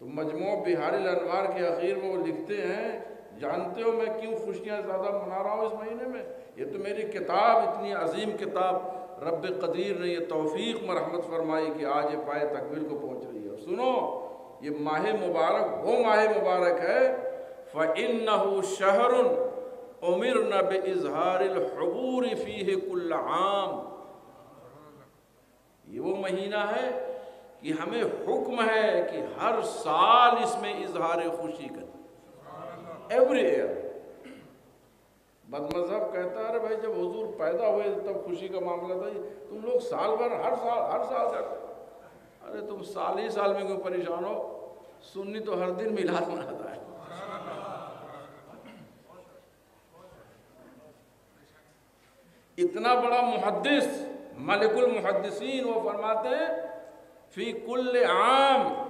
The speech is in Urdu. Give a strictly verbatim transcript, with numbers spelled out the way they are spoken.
تو مجموع بحار الانوار کے اخیر میں وہ لکھتے ہیں جانتے ہو میں کیوں خوشیاں زیادہ منا رہا ہوں اس مہینے میں؟ یہ تو میری کتاب، اتنی عظیم کتاب رب قدیر نے یہ توفیق مرحمت فرمائی کہ آج یہ پائے تکمیل کو پہنچ رہی ہے۔ اور سنو، یہ ماہ مبارک وہ ماہ مبارک ہے فَإِنَّهُ شَهْرٌ أُمِرْنَا بِإِظْهَارِ الْحُبُورِ فِيهِ كُلَّ عام۔ یہ وہ مہینہ ہے کہ ہمیں حکم ہے کہ ہر سال اس میں اظہار خوشی کریں، ایوری ایئر۔ بد مذہب کہتا ہے بھائی جب حضور پیدا ہوئے تب خوشی کا معاملہ تھا، تم لوگ سال بھر ہر سال ہر سال کرتے، ارے تم سال ہی سال میں کیوں پریشان ہو؟ سنی تو ہر دن میلاد مناتا ہے۔ اتنا بڑا محدث ملک المحدثین وہ فرماتے ہیں فی کل عام